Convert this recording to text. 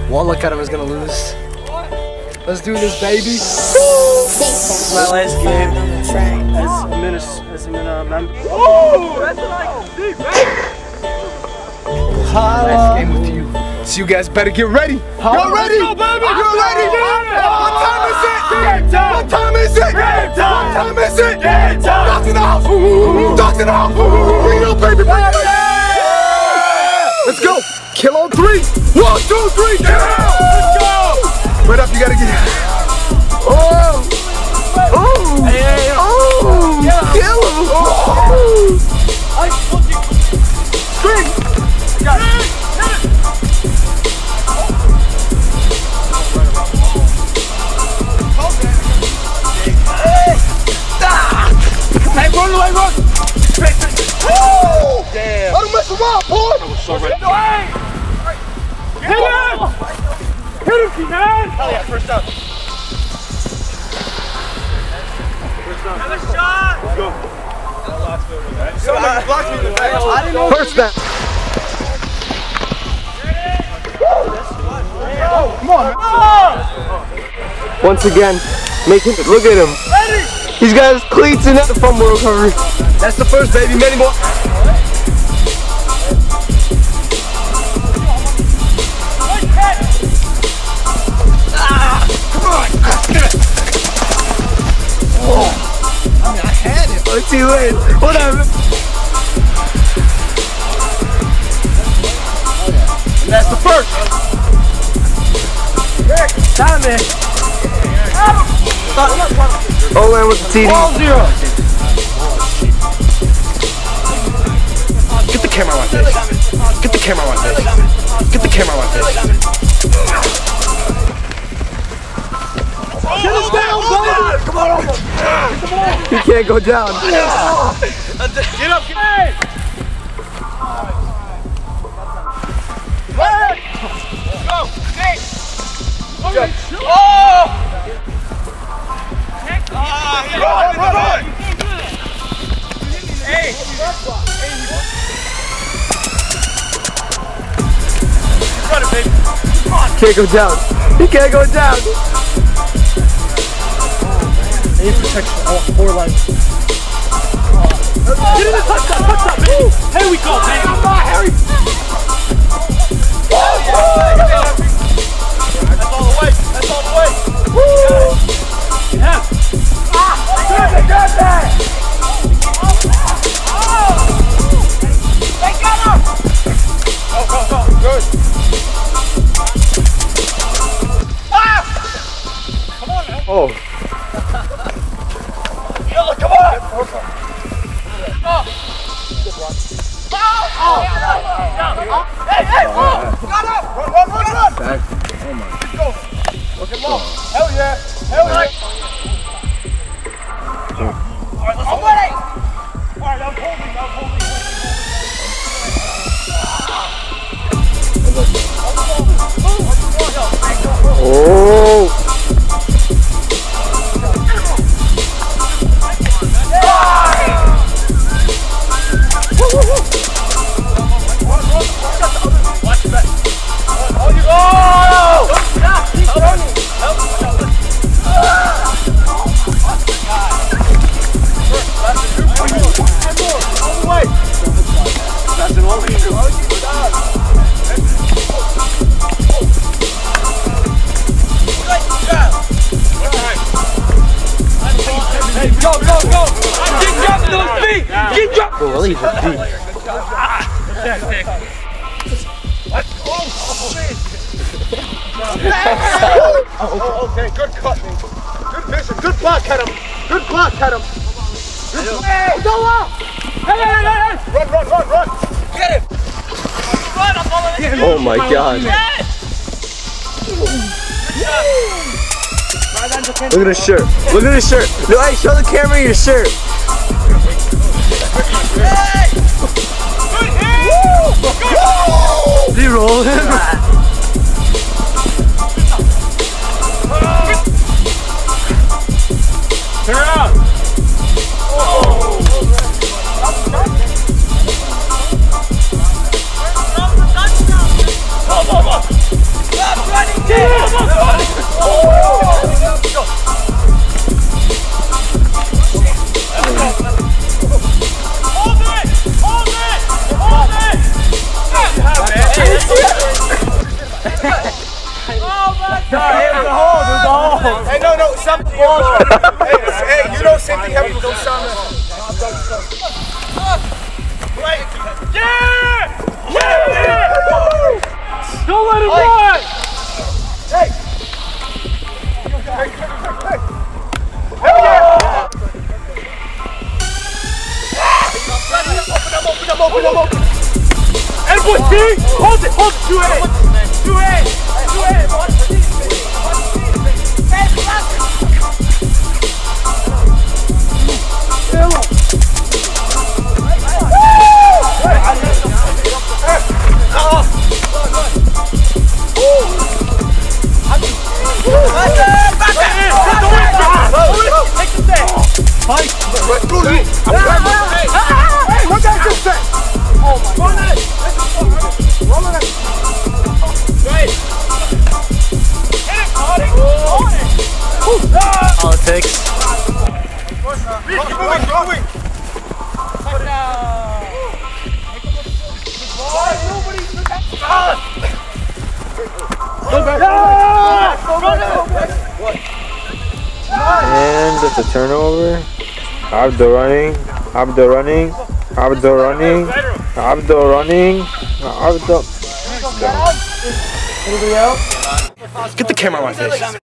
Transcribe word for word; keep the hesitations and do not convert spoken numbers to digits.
One look at him is gonna lose. Let's do this, baby. This is my last game as a Myna, as a Myna member. Oh, that's what I can see, baby. Last game with you. So you guys better get ready. Y'all ready? Let's go, baby. You're ready? What time is it? Game time. What time is it? Game time. What time is it? Game time. Doctor in the house. Doctor in the house. Bring it up, baby. Bring it up. Let's go. Kill on three. One, two, three. Get out. Let's go. Right up. You gotta get. Oh. Oh. Hey, hey, hey. Oh. Kill him. Oh. String. Got it. Hey, run away, run! Woo! Damn. I don't mess around, boy! I was so ready. No, hey! Hit him! Hit him, man! Hell yeah, first up. First up. Another shot! Let's go. Somebody blocked me in the back. I didn't know. First down. Come on. Once again, making it. Look at him. Ready! He's got his cleats in the fumble recovery. That's the first, baby. Many more. Ah, come on. Oh. I mean, I had it. Let's see wait. Whatever. And that's the first. Time man. O-line with the T D. All zero. Get the camera on my face. Get the camera on my face. Get the camera on my face. Get him down, buddy! Come on, over. He can't go down. Get up, hey! Hey! Go, Nick! Okay. Oh! Ah, run, run, run! Hey! Run it, baby! Come on! Can't go down. He can't go down. I need protection. I want four lines. Get in the touchdown, touchdown, baby! Here we go, baby! Come on, Harry! Oh, yeah. That's all the way! That's all the way! Woo! Yeah! Ah! Good, they got that! Oh! They got him! Go, go, go! Good! Ah! Come on, man! Oh. Yella, come on! Oh! Oh! Hey, hey! Oh! Got up! Run, run, run, run! Back. Let's go! Look at Mo! Hell yeah! Hell yeah! Alright, let's go! Alright, I'm holding, I'm holding, holding. Oh. Watch the back. Oh, you go! Stop! Keep running! Help! Help! All the way! That's an all you do. Hey, go, go, go! Keep dropping those feet! Keep dropping! Well, he's a deep. Oh, okay, good cut. Good vision. Good block, at him. Good block, at him. Good hey, go up! Hey, hey, hey, hey! Run, run, run, run! Get him! Run, I'm following you! Oh my God. Yes! Look at his shirt. Look at his shirt. No, hey, show the camera your shirt. Hey! Good hit! Good hit! Did he roll him? Turn around! Oh! Go, go, go! Left, right! Hey, no, no, something. Hey, hey, you know, same thing happened with Osama. Right. Yeah! Yeah! Don't let him run! Hey! Hey, hey, hey! Yeah! Open up, open up, open up, open up! Hey, boy, T! Hold it, hold it! Two A! Two A! Two A! Politics. And it's a turnover. Abdo running. Abdo running. Abdo running. Abdo running. Abdo. Get the camera on my face.